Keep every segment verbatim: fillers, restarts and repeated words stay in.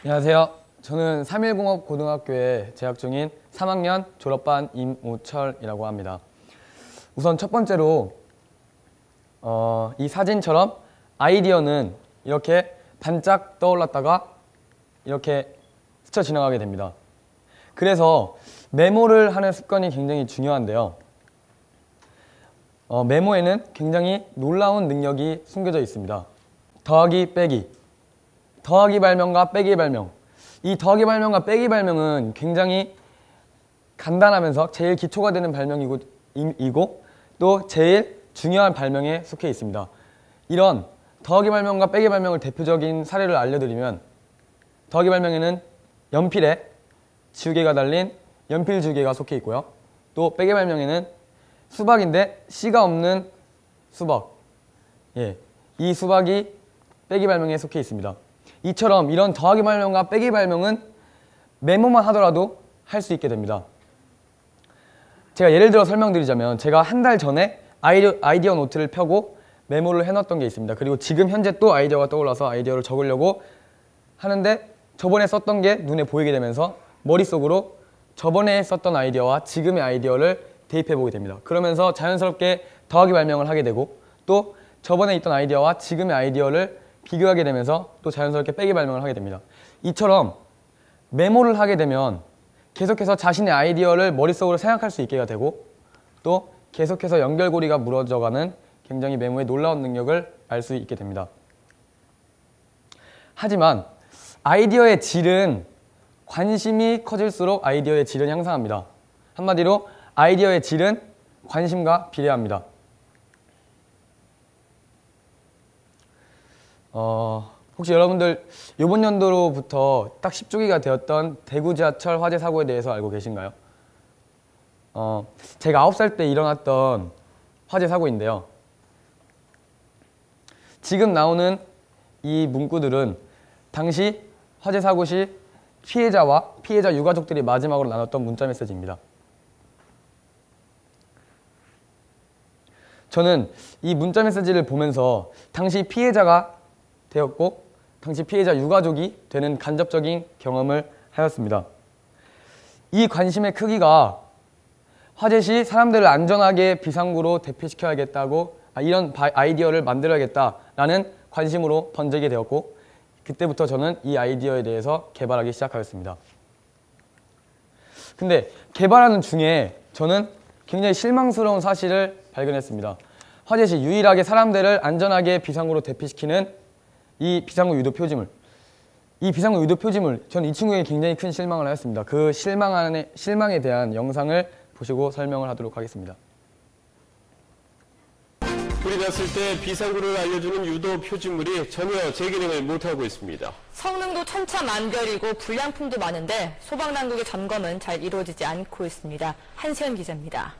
안녕하세요. 저는 삼일공업고등학교에 재학 중인 삼 학년 졸업반 임우철이라고 합니다. 우선 첫 번째로 어, 이 사진처럼 아이디어는 이렇게 반짝 떠올랐다가 이렇게 스쳐 지나가게 됩니다. 그래서 메모를 하는 습관이 굉장히 중요한데요. 어, 메모에는 굉장히 놀라운 능력이 숨겨져 있습니다. 더하기 빼기, 더하기 발명과 빼기 발명. 이 더하기 발명과 빼기 발명은 굉장히 간단하면서 제일 기초가 되는 발명이고 이고 또 제일 중요한 발명에 속해 있습니다. 이런 더하기 발명과 빼기 발명을 대표적인 사례를 알려드리면, 더하기 발명에는 연필에 지우개가 달린 연필 지우개가 속해 있고요. 또 빼기 발명에는 수박인데 씨가 없는 수박, 예, 이 수박이 빼기 발명에 속해 있습니다. 이처럼 이런 더하기 발명과 빼기 발명은 메모만 하더라도 할 수 있게 됩니다. 제가 예를 들어 설명드리자면, 제가 한 달 전에 아이디어, 아이디어 노트를 펴고 메모를 해놨던 게 있습니다. 그리고 지금 현재 또 아이디어가 떠올라서 아이디어를 적으려고 하는데 저번에 썼던 게 눈에 보이게 되면서 머릿속으로 저번에 썼던 아이디어와 지금의 아이디어를 대입해보게 됩니다. 그러면서 자연스럽게 더하기 발명을 하게 되고, 또 저번에 있던 아이디어와 지금의 아이디어를 비교하게 되면서 또 자연스럽게 빼기 발명을 하게 됩니다. 이처럼 메모를 하게 되면 계속해서 자신의 아이디어를 머릿속으로 생각할 수 있게 되고, 또 계속해서 연결고리가 무너져가는 굉장히 메모의 놀라운 능력을 알 수 있게 됩니다. 하지만 아이디어의 질은 관심이 커질수록 아이디어의 질은 향상합니다. 한마디로 아이디어의 질은 관심과 비례합니다. 어, 혹시 여러분들 이번 연도로부터 딱 십 주기가 되었던 대구 지하철 화재 사고에 대해서 알고 계신가요? 어, 제가 아홉 살 때 일어났던 화재 사고인데요. 지금 나오는 이 문구들은 당시 화재 사고 시 피해자와 피해자 유가족들이 마지막으로 나눴던 문자 메시지입니다. 저는 이 문자 메시지를 보면서 당시 피해자가 되었고 당시 피해자 유가족이 되는 간접적인 경험을 하였습니다. 이 관심의 크기가 화재 시 사람들을 안전하게 비상구로 대피시켜야겠다고, 아, 이런 아이디어를 만들어야겠다라는 관심으로 번지게 되었고, 그때부터 저는 이 아이디어에 대해서 개발하기 시작하였습니다. 근데 개발하는 중에 저는 굉장히 실망스러운 사실을 발견했습니다. 화재 시 유일하게 사람들을 안전하게 비상구로 대피시키는 이 비상구 유도 표지물, 이 비상구 유도 표지물, 저는 이 친구에게 굉장히 큰 실망을 하였습니다. 그 실망에, 실망에 대한 영상을 보시고 설명을 하도록 하겠습니다. 불이 났을 때 비상구를 알려주는 유도 표지물이 전혀 재기능을 못하고 있습니다. 성능도 천차만별이고 불량품도 많은데 소방당국의 점검은 잘 이루어지지 않고 있습니다. 한시현 기자입니다.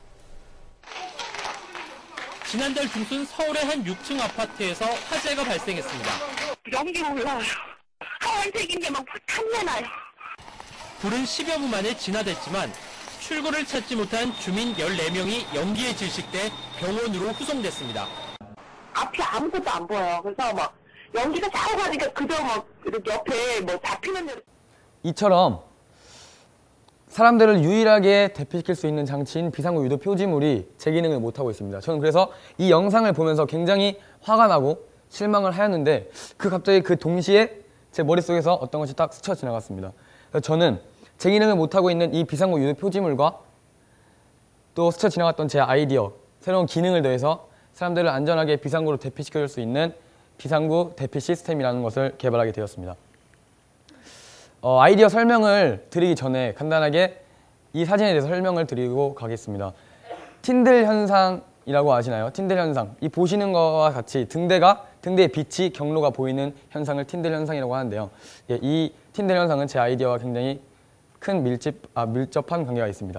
지난달 중순 서울의 한 육 층 아파트에서 화재가 발생했습니다. 연기가 올라와요. 하얀색인데 막 탐내 나요. 불은 십여 분 만에 진화됐지만 출구를 찾지 못한 주민 열네 명이 연기에 질식돼 병원으로 후송됐습니다. 앞이 아무것도 안 보여요. 그래서 막 연기가 자꾸 가니까 그저 막 이렇게 옆에 뭐 잡히는 대로. 이처럼 사람들을 유일하게 대피시킬 수 있는 장치인 비상구 유도 표지물이 제 기능을 못하고 있습니다. 저는 그래서 이 영상을 보면서 굉장히 화가 나고 실망을 하였는데, 그 갑자기 그 동시에 제 머릿속에서 어떤 것이 딱 스쳐 지나갔습니다. 그래서 저는 제 기능을 못하고 있는 이 비상구 유도 표지물과 또 스쳐 지나갔던 제 아이디어, 새로운 기능을 더해서 사람들을 안전하게 비상구로 대피시켜줄 수 있는 비상구 대피 시스템이라는 것을 개발하게 되었습니다. 어, 아이디어 설명을 드리기 전에 간단하게 이 사진에 대해서 설명을 드리고 가겠습니다. 틴들 현상이라고 아시나요? 틴들 현상. 이 보시는 것과 같이 등대가, 등대의 빛이 경로가 보이는 현상을 틴들 현상이라고 하는데요. 예, 이 틴들 현상은 제 아이디어와 굉장히 큰 밀집, 아, 밀접한 관계가 있습니다.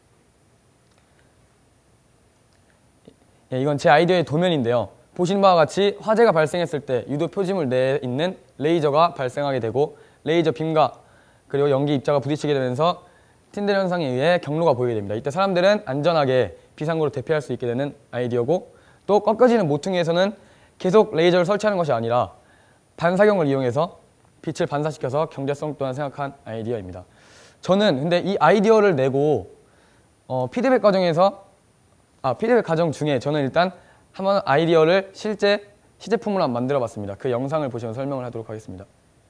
예, 이건 제 아이디어의 도면인데요. 보시는 바와 같이 화재가 발생했을 때 유도 표지물 내에 있는 레이저가 발생하게 되고, 레이저 빔과 그리고 연기 입자가 부딪히게 되면서 틴들 현상에 의해 경로가 보이게 됩니다. 이때 사람들은 안전하게 비상구로 대피할 수 있게 되는 아이디어고, 또 꺾여지는 모퉁이에서는 계속 레이저를 설치하는 것이 아니라 반사경을 이용해서 빛을 반사시켜서 경제성 또한 생각한 아이디어입니다. 저는 근데 이 아이디어를 내고 어, 피드백 과정에서 아 피드백 과정 중에 저는 일단 한번 아이디어를 실제 시제품으로 한번 만들어 봤습니다. 그 영상을 보시면 설명을 하도록 하겠습니다.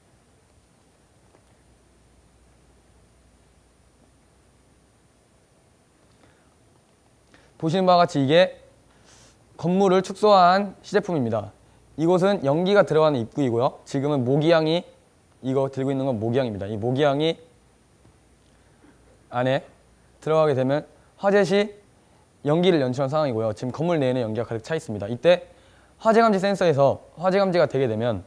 보시는 바와 같이 이게 건물을 축소한 시제품입니다. 이곳은 연기가 들어가는 입구이고요. 지금은 모기향이 이거 들고 있는 건 모기향입니다. 이 모기향이 안에 들어가게 되면 화재 시 연기를 연출한 상황이고요. 지금 건물 내에는 연기가 가득 차 있습니다. 이때 화재 감지 센서에서 화재 감지가 되게 되면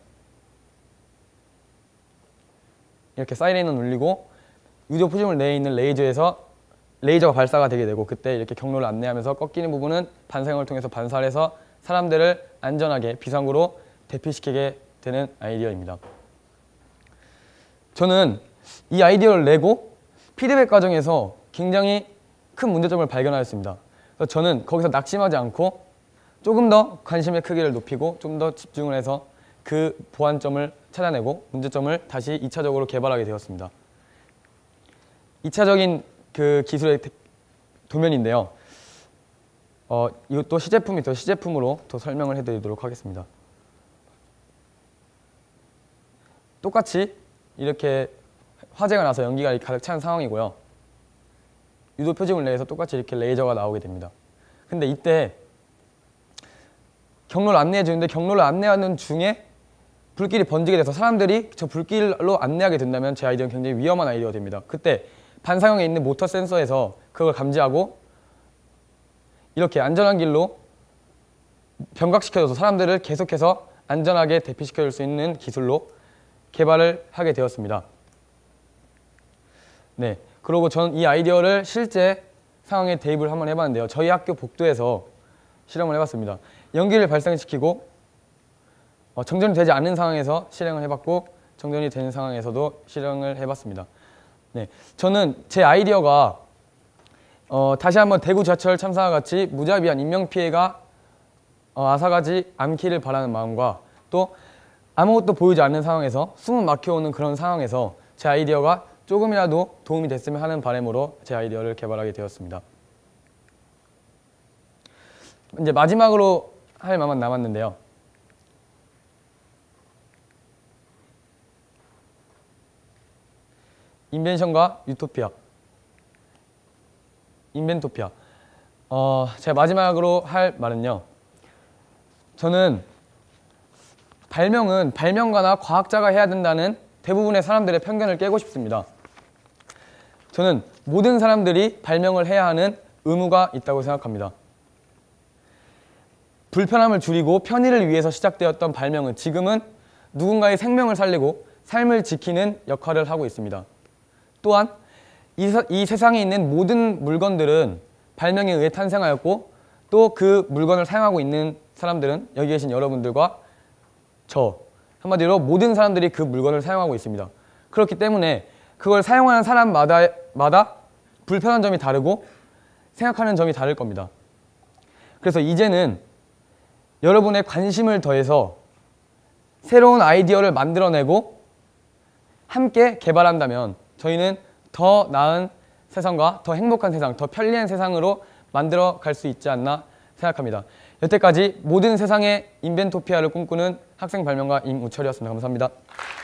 이렇게 사이렌은 울리고 유도 표지물 내에 있는 레이저에서 레이저가 발사가 되게 되고 그때 이렇게 경로를 안내하면서 꺾이는 부분은 반사형을 통해서 반사를 해서 사람들을 안전하게 비상구로 대피시키게 되는 아이디어입니다. 저는 이 아이디어를 내고 피드백 과정에서 굉장히 큰 문제점을 발견하였습니다. 그래서 저는 거기서 낙심하지 않고 조금 더 관심의 크기를 높이고 좀 더 집중을 해서 그 보완점을 찾아내고 문제점을 다시 이 차적으로 개발하게 되었습니다. 이 차적인 그 기술의 도면인데요. 어, 이것도 시제품이 더 시제품으로 더 설명을 해드리도록 하겠습니다. 똑같이 이렇게 화재가 나서 연기가 가득 찬 상황이고요. 유도 표지물 내에서 똑같이 이렇게 레이저가 나오게 됩니다. 근데 이때 경로를 안내해 주는데 경로를 안내하는 중에 불길이 번지게 돼서 사람들이 저 불길로 안내하게 된다면 제 아이디어는 굉장히 위험한 아이디어가 됩니다. 그때 반사형에 있는 모터 센서에서 그걸 감지하고 이렇게 안전한 길로 변각시켜줘서 사람들을 계속해서 안전하게 대피시켜줄 수 있는 기술로 개발을 하게 되었습니다. 네, 그리고 전 이 아이디어를 실제 상황에 대입을 한번 해봤는데요. 저희 학교 복도에서 실험을 해봤습니다. 연기를 발생시키고 어, 정전이 되지 않는 상황에서 실행을 해봤고 정전이 되는 상황에서도 실행을 해봤습니다. 네, 저는 제 아이디어가 어, 다시 한번 대구 지하철 참사와 같이 무자비한 인명피해가 어, 앗아가지 않기를 바라는 마음과 또 아무것도 보이지 않는 상황에서 숨은 막혀오는 그런 상황에서 제 아이디어가 조금이라도 도움이 됐으면 하는 바람으로 제 아이디어를 개발하게 되었습니다. 이제 마지막으로 할 말만 남았는데요. 인벤션과 유토피아. 인벤토피아. 어, 제가 마지막으로 할 말은요. 저는 발명은 발명가나 과학자가 해야 된다는 대부분의 사람들의 편견을 깨고 싶습니다. 저는 모든 사람들이 발명을 해야 하는 의무가 있다고 생각합니다. 불편함을 줄이고 편의를 위해서 시작되었던 발명은 지금은 누군가의 생명을 살리고 삶을 지키는 역할을 하고 있습니다. 또한 이, 사, 이 세상에 있는 모든 물건들은 발명에 의해 탄생하였고 또 그 물건을 사용하고 있는 사람들은 여기 계신 여러분들과 저 한마디로 모든 사람들이 그 물건을 사용하고 있습니다. 그렇기 때문에 그걸 사용하는 사람마다 마다 불편한 점이 다르고 생각하는 점이 다를 겁니다. 그래서 이제는 여러분의 관심을 더해서 새로운 아이디어를 만들어내고 함께 개발한다면 저희는 더 나은 세상과 더 행복한 세상, 더 편리한 세상으로 만들어 갈 수 있지 않나 생각합니다. 여태까지 모든 세상의 인벤토피아를 꿈꾸는 학생 발명가 임우철이었습니다. 감사합니다.